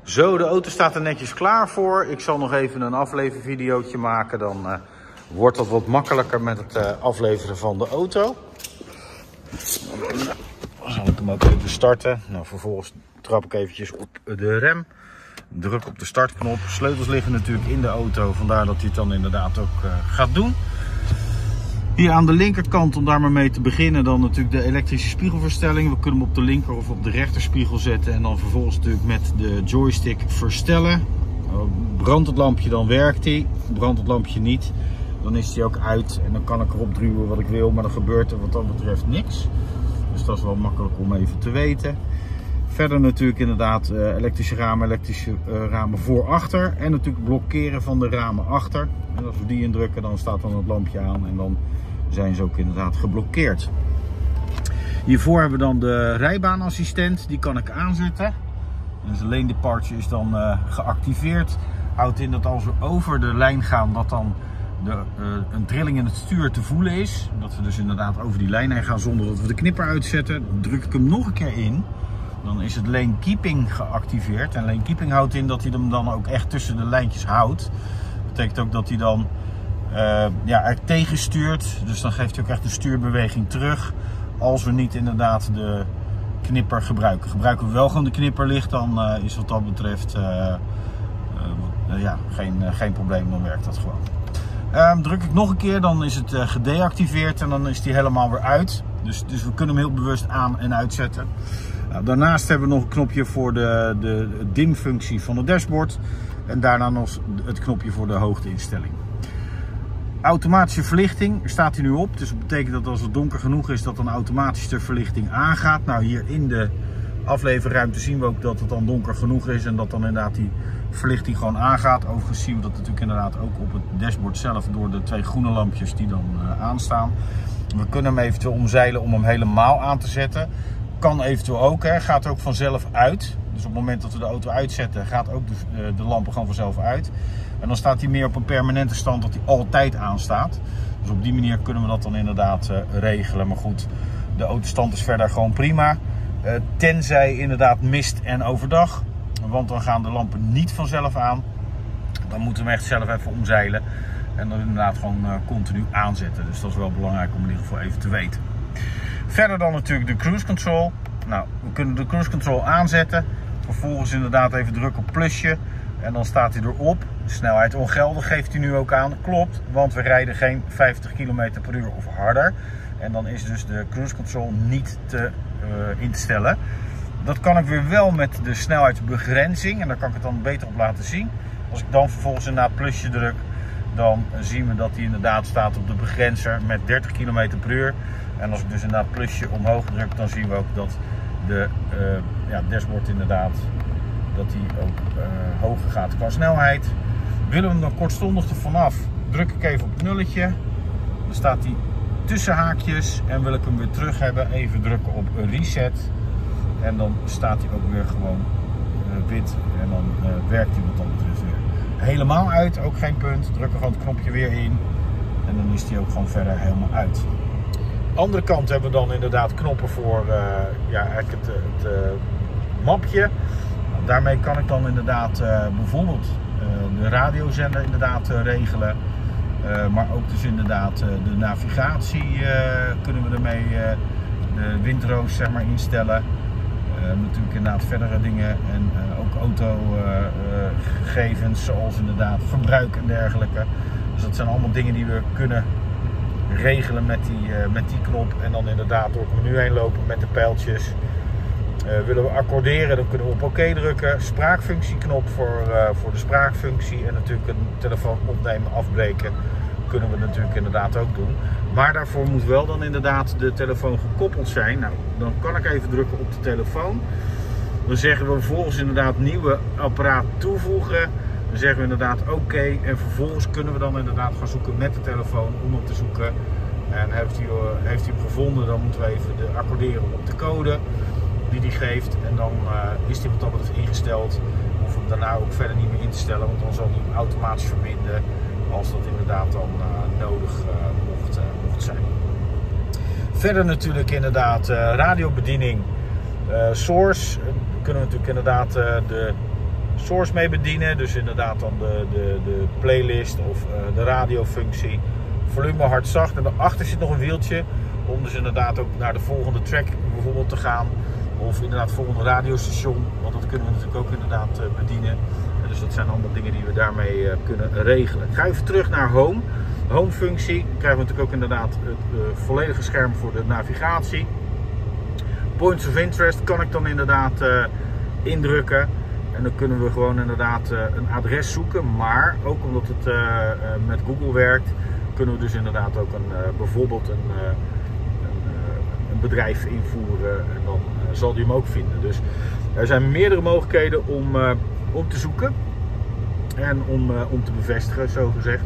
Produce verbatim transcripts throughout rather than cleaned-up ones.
Zo, de auto staat er netjes klaar voor. Ik zal nog even een aflevervideootje maken. Dan uh, wordt dat wat makkelijker met het uh, afleveren van de auto. Dan zal ik hem ook even starten. Nou, vervolgens trap ik eventjes op de rem. Druk op de startknop. Sleutels liggen natuurlijk in de auto. Vandaar dat hij het dan inderdaad ook uh, gaat doen. Hier aan de linkerkant, om daar maar mee te beginnen, dan natuurlijk de elektrische spiegelverstelling. We kunnen hem op de linker of op de rechterspiegel zetten. En dan vervolgens natuurlijk met de joystick verstellen. Brandt het lampje, dan werkt hij. Brandt het lampje niet, dan is hij ook uit. En dan kan ik erop duwen wat ik wil, maar dan gebeurt er wat dat betreft niks. Dus dat is wel makkelijk om even te weten. Verder natuurlijk inderdaad uh, elektrische ramen, elektrische uh, ramen voor-achter. En natuurlijk blokkeren van de ramen achter. En als we die indrukken, dan staat dan het lampje aan en dan zijn ze ook inderdaad geblokkeerd. Hiervoor hebben we dan de rijbaanassistent, die kan ik aanzetten. Dus de lane departure is dan uh, geactiveerd. Houdt in dat als we over de lijn gaan, dat dan de, uh, een trilling in het stuur te voelen is. Dat we dus inderdaad over die lijn heen gaan zonder dat we de knipper uitzetten. Druk ik hem nog een keer in, dan is het lane keeping geactiveerd. En lane keeping houdt in dat hij hem dan ook echt tussen de lijntjes houdt. Dat betekent ook dat hij dan uh, ja, er tegen stuurt. Dus dan geeft hij ook echt de stuurbeweging terug. Als we niet inderdaad de knipper gebruiken. Gebruiken we wel gewoon de knipperlicht, dan uh, is wat dat betreft uh, uh, uh, ja, geen, uh, geen probleem. Dan werkt dat gewoon. Uh, druk ik nog een keer, dan is het uh, gedeactiveerd en dan is die helemaal weer uit. Dus, dus we kunnen hem heel bewust aan- en uitzetten. Nou, daarnaast hebben we nog een knopje voor de, de dimfunctie van het dashboard. En daarna nog het knopje voor de hoogteinstelling. Automatische verlichting staat hier nu op. Dus dat betekent dat als het donker genoeg is, dat dan automatisch de verlichting aangaat. Nou, hier in de afleverruimte zien we ook dat het dan donker genoeg is. En dat dan inderdaad die verlichting gewoon aangaat. Overigens zien we dat natuurlijk inderdaad ook op het dashboard zelf door de twee groene lampjes die dan uh, aanstaan. We kunnen hem eventueel omzeilen om hem helemaal aan te zetten. Kan eventueel ook, hè. Gaat ook vanzelf uit. Dus op het moment dat we de auto uitzetten, gaat ook de, de lampen gewoon vanzelf uit. En dan staat hij meer op een permanente stand dat hij altijd aanstaat. Dus op die manier kunnen we dat dan inderdaad uh, regelen. Maar goed, de autostand is verder gewoon prima. Uh, tenzij inderdaad mist en overdag. Want dan gaan de lampen niet vanzelf aan. Dan moeten we hem echt zelf even omzeilen. En dan inderdaad gewoon uh, continu aanzetten. Dus dat is wel belangrijk om in ieder geval even te weten. Verder dan natuurlijk de cruise control. Nou, we kunnen de cruise control aanzetten. Vervolgens inderdaad even drukken op plusje. En dan staat hij erop. De snelheid ongeldig geeft hij nu ook aan. Klopt, want we rijden geen vijftig kilometer per uur of harder. En dan is dus de cruise control niet te uh, in te stellen. Dat kan ik weer wel met de snelheidsbegrenzing. En daar kan ik het dan beter op laten zien. Als ik dan vervolgens inderdaad plusje druk, dan zien we dat hij inderdaad staat op de begrenzer met dertig kilometer per uur. En als ik dus inderdaad plusje omhoog druk, dan zien we ook dat de uh, ja, dashboard inderdaad dat hij ook uh, hoger gaat qua snelheid. Willen we hem dan kortstondig er vanaf, druk ik even op het nulletje. Dan staat hij tussen haakjes en wil ik hem weer terug hebben, even drukken op reset. En dan staat hij ook weer gewoon uh, wit en dan uh, werkt hij wat dat betreft weer. Helemaal uit, ook geen punt. Druk er gewoon het knopje weer in en dan is hij ook gewoon verder helemaal uit. Andere kant hebben we dan inderdaad knoppen voor uh, ja, eigenlijk het, het uh, mapje. Daarmee kan ik dan inderdaad uh, bijvoorbeeld uh, de radiozender inderdaad uh, regelen. Uh, maar ook dus inderdaad uh, de navigatie uh, kunnen we ermee, uh, de windroos zeg maar instellen. Uh, natuurlijk inderdaad verdere dingen en uh, ook autogegevens uh, uh, zoals inderdaad verbruik en dergelijke. Dus dat zijn allemaal dingen die we kunnen regelen met die, uh, met die knop. En dan inderdaad door het menu heen lopen met de pijltjes. Uh, willen we accorderen, dan kunnen we op oké drukken. Spraakfunctieknop voor, uh, voor de spraakfunctie. En natuurlijk een telefoon opnemen, afbreken. Kunnen we natuurlijk inderdaad ook doen. Maar daarvoor moet wel dan inderdaad de telefoon gekoppeld zijn. Nou, dan kan ik even drukken op de telefoon. Dan zeggen we vervolgens inderdaad nieuwe apparaat toevoegen. Dan zeggen we inderdaad oké. Okay, en vervolgens kunnen we dan inderdaad gaan zoeken met de telefoon om hem te zoeken. En heeft hij, uh, heeft hij hem gevonden, dan moeten we even de accorderen op de code die hij geeft. En dan uh, is hij wat dat betreft ingesteld. Hoef hem daarna ook verder niet meer in te stellen, want dan zal hij hem automatisch verbinden als dat inderdaad dan uh, nodig uh, mocht, uh, mocht zijn. Verder natuurlijk inderdaad uh, radiobediening, uh, source. Uh, we kunnen natuurlijk inderdaad uh, de source mee bedienen. Dus inderdaad dan de, de, de playlist of uh, de radiofunctie. Volume hard zacht. En daarachter zit nog een wieltje om dus inderdaad ook naar de volgende track bijvoorbeeld te gaan. Of inderdaad het volgende radiostation. Want dat kunnen we natuurlijk ook inderdaad uh, bedienen. En dus dat zijn allemaal dingen die we daarmee uh, kunnen regelen. Ik ga even terug naar Home. Home functie. Dan krijgen we natuurlijk ook inderdaad het uh, volledige scherm voor de navigatie. Points of interest kan ik dan inderdaad uh, indrukken. En dan kunnen we gewoon inderdaad uh, een adres zoeken. Maar ook omdat het uh, uh, met Google werkt, kunnen we dus inderdaad ook een, uh, bijvoorbeeld een, uh, een, uh, een bedrijf invoeren. En dan uh, zal die hem ook vinden. Dus er zijn meerdere mogelijkheden om, uh, om te zoeken. En om, uh, om te bevestigen, zo gezegd.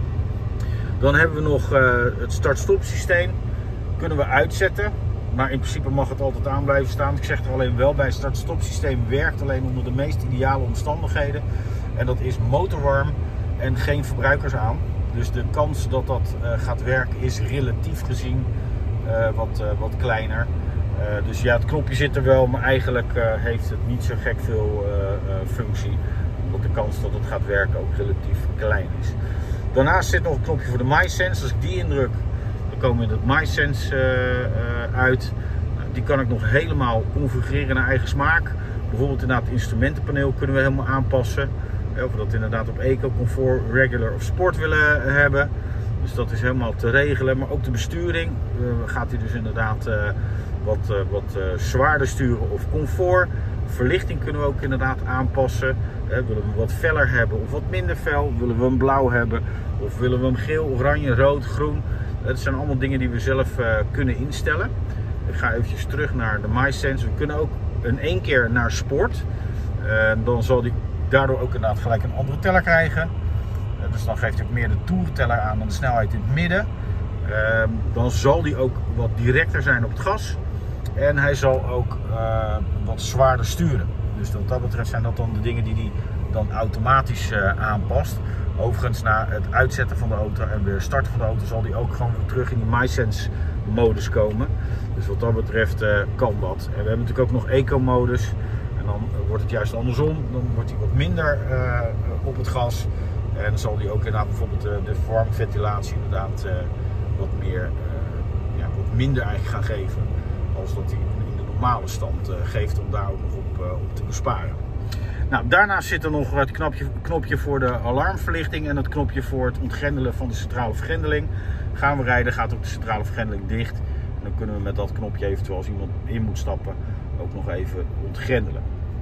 Dan hebben we nog uh, het start-stop systeem. Kunnen we uitzetten. Maar in principe mag het altijd aan blijven staan. Ik zeg er alleen wel bij, het start-stop systeem werkt alleen onder de meest ideale omstandigheden. En dat is motorwarm en geen verbruikers aan. Dus de kans dat dat uh, gaat werken is relatief gezien uh, wat, uh, wat kleiner. Uh, dus ja, het knopje zit er wel, maar eigenlijk uh, heeft het niet zo gek veel uh, uh, functie. Omdat de kans dat het gaat werken ook relatief klein is. Daarnaast zit nog een knopje voor de MySense. Als ik die indruk, dan komen we in het MySense uh, uh, uit. Nou, die kan ik nog helemaal configureren naar eigen smaak. Bijvoorbeeld inderdaad het instrumentenpaneel kunnen we helemaal aanpassen. Of we dat inderdaad op eco, comfort, regular of sport willen hebben. Dus dat is helemaal te regelen. Maar ook de besturing uh, gaat hij dus inderdaad uh, wat, uh, wat uh, zwaarder sturen of comfort. Verlichting kunnen we ook inderdaad aanpassen. Uh, willen we hem wat feller hebben of wat minder fel? Willen we hem blauw hebben? Of willen we hem geel, oranje, rood, groen? Dat zijn allemaal dingen die we zelf uh, kunnen instellen. Ik ga eventjes terug naar de MySense. We kunnen ook in één keer naar sport. Uh, dan zal die daardoor ook inderdaad gelijk een andere teller krijgen. Uh, dus dan geeft hij ook meer de toerenteller aan dan de snelheid in het midden. Uh, dan zal die ook wat directer zijn op het gas. En hij zal ook uh, wat zwaarder sturen. Dus wat dat betreft zijn dat dan de dingen die hij dan automatisch uh, aanpast. Overigens na het uitzetten van de auto en weer starten van de auto zal die ook gewoon weer terug in die MySense modus komen. Dus wat dat betreft uh, kan dat. En we hebben natuurlijk ook nog eco modus. En dan wordt het juist andersom. Dan wordt hij wat minder uh, op het gas. En dan zal hij ook inderdaad bijvoorbeeld uh, de verwarmventilatie inderdaad uh, wat meer, uh, ja, wat minder eigenlijk gaan geven. Als dat hij in de normale stand uh, geeft om daar ook nog op, uh, op te besparen. Nou, daarnaast zit er nog het knopje, knopje voor de alarmverlichting en het knopje voor het ontgrendelen van de centrale vergrendeling. Gaan we rijden, gaat ook de centrale vergrendeling dicht. En dan kunnen we met dat knopje eventueel als iemand in moet stappen ook nog even ontgrendelen.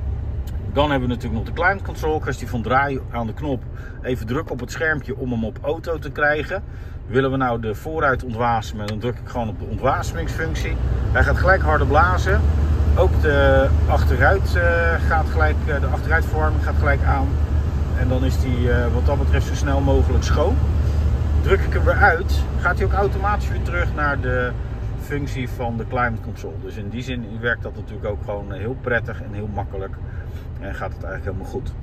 Dan hebben we natuurlijk nog de climate control, kwestie van draaien aan de knop. Even druk op het schermpje om hem op auto te krijgen. Willen we nou de vooruit ontwasemen, dan druk ik gewoon op de ontwasemingfunctie. Hij gaat gelijk harder blazen. Ook de achteruit uh, gaat gelijk, uh, de achteruitverwarming gaat gelijk aan. En dan is die uh, wat dat betreft zo snel mogelijk schoon. Druk ik hem weer uit, gaat hij ook automatisch weer terug naar de functie van de climate control. Dus in die zin werkt dat natuurlijk ook gewoon heel prettig en heel makkelijk. En gaat het eigenlijk helemaal goed.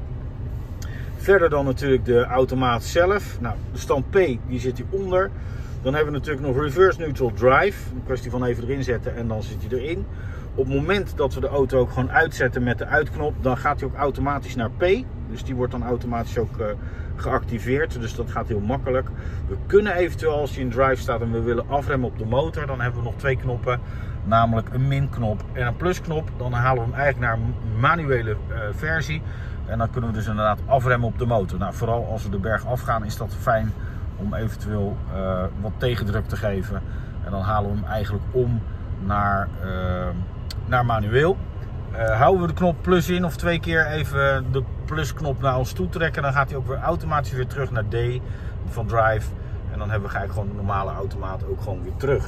Verder dan natuurlijk de automaat zelf. Nou, de stand P die zit hieronder. Dan hebben we natuurlijk nog reverse neutral drive. Een kwestie van even erin zetten en dan zit hij erin. Op het moment dat we de auto ook gewoon uitzetten met de uitknop, dan gaat hij ook automatisch naar P. Dus die wordt dan automatisch ook uh, geactiveerd. Dus dat gaat heel makkelijk. We kunnen eventueel, als hij in drive staat en we willen afremmen op de motor, dan hebben we nog twee knoppen. Namelijk een min-knop en een plusknop. Dan halen we hem eigenlijk naar een manuele uh, versie. En dan kunnen we dus inderdaad afremmen op de motor. Nou, vooral als we de berg afgaan is dat fijn om eventueel uh, wat tegendruk te geven. En dan halen we hem eigenlijk om naar, uh, naar manueel. Uh, houden we de knop plus in of twee keer even de plusknop naar ons toe trekken. Dan gaat hij ook weer automatisch weer terug naar D van drive. En dan hebben we eigenlijk gewoon de normale automaat ook gewoon weer terug.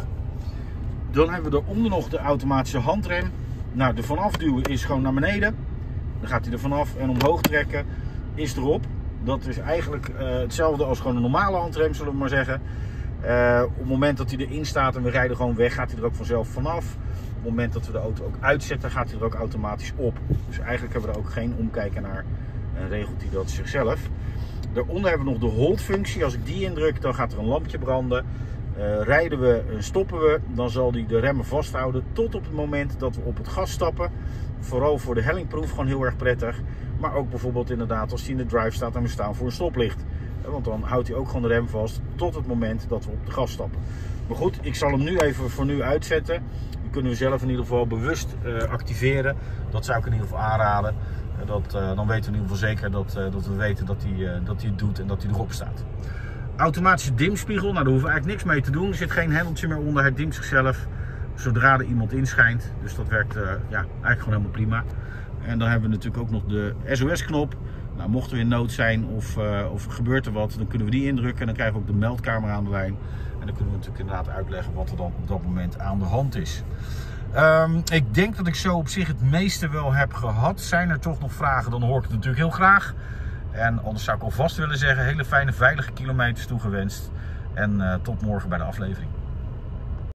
Dan hebben we eronder nog de automatische handrem. Nou, de vanaf duwen is gewoon naar beneden. Dan gaat hij er vanaf en omhoog trekken is erop. Dat is eigenlijk uh, hetzelfde als gewoon een normale handrem, zullen we maar zeggen. Uh, op het moment dat hij erin staat en we rijden gewoon weg, gaat hij er ook vanzelf vanaf. Op het moment dat we de auto ook uitzetten, gaat hij er ook automatisch op. Dus eigenlijk hebben we er ook geen omkijken naar en regelt hij dat zichzelf. Daaronder hebben we nog de hold functie. Als ik die indruk, dan gaat er een lampje branden. Uh, rijden we en stoppen we, dan zal hij de remmen vasthouden tot op het moment dat we op het gas stappen. Vooral voor de hellingproef gewoon heel erg prettig. Maar ook bijvoorbeeld inderdaad als hij in de drive staat en we staan voor een stoplicht. Want dan houdt hij ook gewoon de rem vast tot het moment dat we op de gas stappen. Maar goed, ik zal hem nu even voor nu uitzetten. Die kunnen we zelf in ieder geval bewust uh, activeren. Dat zou ik in ieder geval aanraden. Uh, dat, uh, dan weten we in ieder geval zeker dat, uh, dat we weten dat hij, uh, dat hij het doet en dat hij erop staat. Automatische dimspiegel, nou daar hoeven we eigenlijk niks mee te doen. Er zit geen hendeltje meer onder, het dimt zichzelf zodra er iemand inschijnt. Dus dat werkt uh, ja, eigenlijk gewoon helemaal prima. En dan hebben we natuurlijk ook nog de S O S-knop. Nou, mochten we in nood zijn of, uh, of gebeurt er wat, dan kunnen we die indrukken. En dan krijgen we ook de meldkamer aan de lijn. En dan kunnen we natuurlijk inderdaad uitleggen wat er dan op dat moment aan de hand is. Um, ik denk dat ik zo op zich het meeste wel heb gehad. Zijn er toch nog vragen, dan hoor ik het natuurlijk heel graag. En anders zou ik alvast willen zeggen, hele fijne veilige kilometers toegewenst. En uh, tot morgen bij de aflevering.